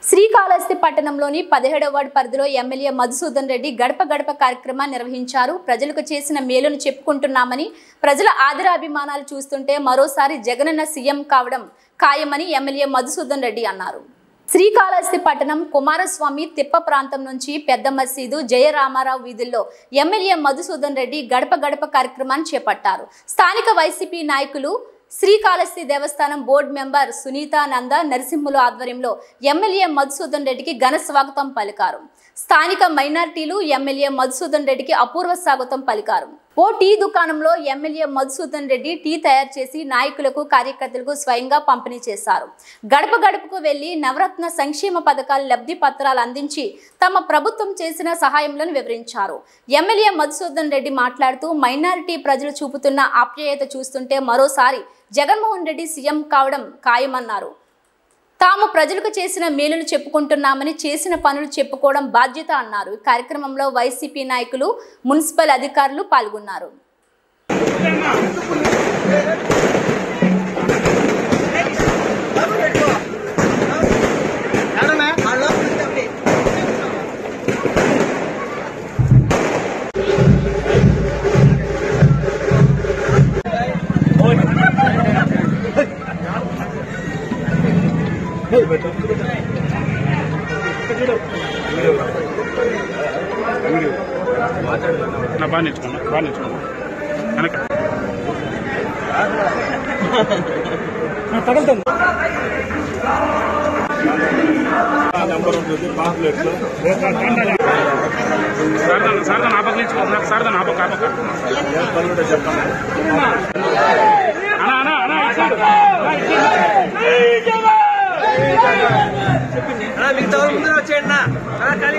శ్రీకాళహస్తి పట్టణంలోని 17వ వార్డు పరిధిలో ఎమ్మెల్యే మధుసూదన్ రెడ్డి గడప గడప కార్యక్రమాన్ని నిర్వహించారు. ప్రజలకు చేసిన మేలును చెప్పుకుంటున్నామని, ప్రజల ఆదరాభిమానాలు చూస్తుంటే మరోసారి జగనన్న సీఎం కావడం ఖాయమని ఎమ్మెల్యే మధుసూదన్ రెడ్డి అన్నారు. శ్రీకాళహస్తి పట్టణం కుమారస్వామి తిప్ప ప్రాంతం నుంచి పెద్ద మసీదు జయరామారావు వీధుల్లో ఎమ్మెల్యే మధుసూదన్ రెడ్డి గడప గడప కార్యక్రమాన్ని చేపట్టారు. స్థానిక వైసీపీ నాయకులు శ్రీకాళహస్తి దేవస్థానం బోర్డు మెంబర్ సునీతానంద నరసింహులు ఆధ్వర్యంలో ఎమ్మెల్యే మధుసూదన్ రెడ్డికి ఘన స్వాగతం పలికారు. స్థానిక మైనార్టీలు ఎమ్మెల్యే మధుసూదన్ రెడ్డికి అపూర్వ స్వాగతం పలికారు. ఓ టీ దుకాణంలో ఎమ్మెల్యే మధుసూదన్ రెడ్డి టీ తయారు చేసి నాయకులకు కార్యకర్తలకు స్వయంగా పంపిణీ చేశారు. గడప గడపకు వెళ్లి నవరత్న సంక్షేమ పథకాల లబ్ధి పత్రాలు అందించి తమ ప్రభుత్వం చేసిన సహాయంలను వివరించారు. ఎమ్మెల్యే మధుసూదన్ రెడ్డి మాట్లాడుతూ మైనారిటీ ప్రజలు చూపుతున్న ఆప్యాయత చూస్తుంటే మరోసారి జగన్మోహన్ రెడ్డి సీఎం కావడం ఖాయమన్నారు. తాము ప్రజలకు చేసిన మేలును చెప్పుకుంటున్నామని, చేసిన పనులు చెప్పుకోవడం బాధ్యత అన్నారు. ఈ కార్యక్రమంలో వైసీపీ నాయకులు, మున్సిపల్ అధికారులు పాల్గొన్నారు. మిగతా ముందు వచ్చేయండి.